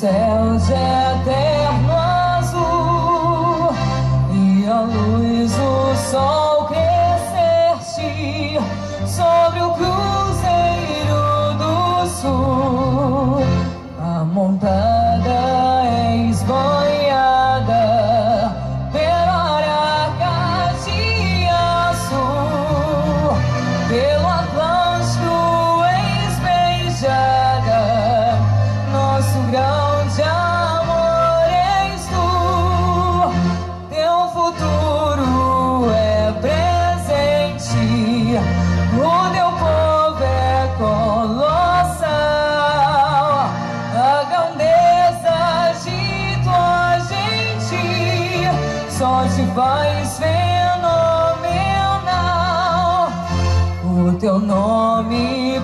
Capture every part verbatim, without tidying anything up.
céus de eterno azul, e a luz do sol crescer-te sobre o cruzeiro do sul. A montada és banhada pela Aracati azul, pelo Atlântico és beijada, nosso grande amor és tu. Teu futuro é presente, o teu povo é colossal, a grandeza de tua gente só te faz fenomenal. O teu nome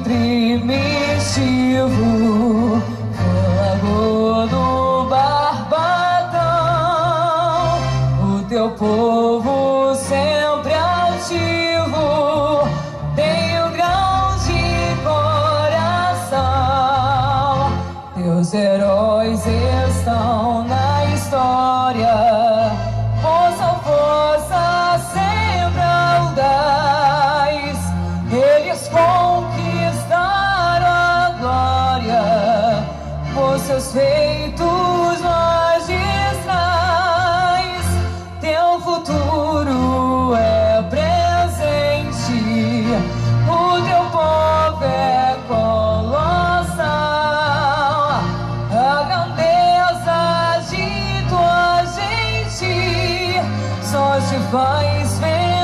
primitivo foi do Barbatão, o teu povo sempre altivo tem um grande coração. Teus heróis estão na história, força, força sempre audaz, eles conquistaram a glória por seus feitos magistrais. Teu futuro é presente, o teu povo é colossal, a grandeza de tua gente só te faz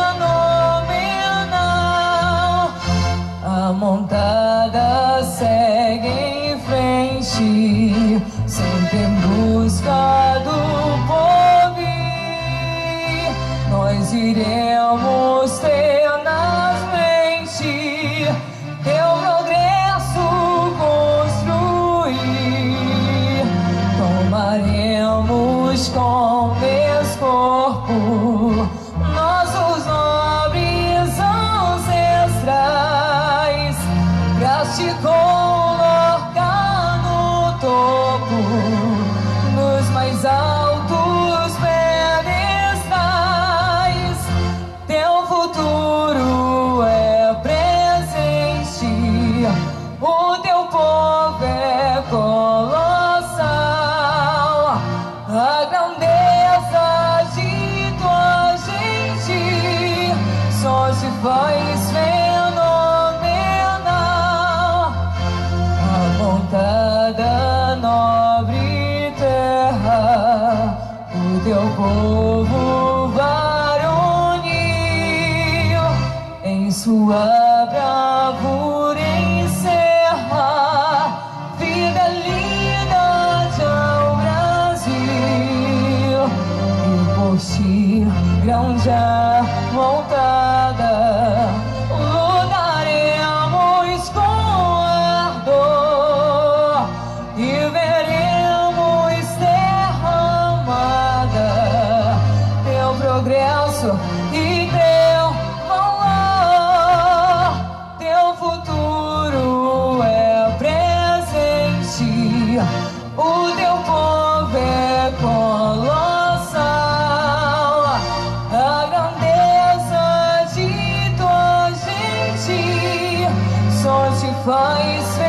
fenomenal. A montada segue em frente, sempre em busca do porvir. Nós iremos ter nas mentes teu progresso construir. Tomaremos com esse corpo nossos nobres ancestrais, pra te colocar no topo, nos mais altos pedestais. Teu futuro é presente, o teu povo é colossal, a grandeza de tua gente só te faz fenomenal. A montada nobre terra, o teu povo varonil, em sua bravura encerra fidelidade ao Brasil. E por ti, grande a montada, lutaremos com ardor e veremos derramada teu progresso e teu valor. Teu futuro é presente, o teu povo é colossal, a grandeza de tua gente só te faz feliz.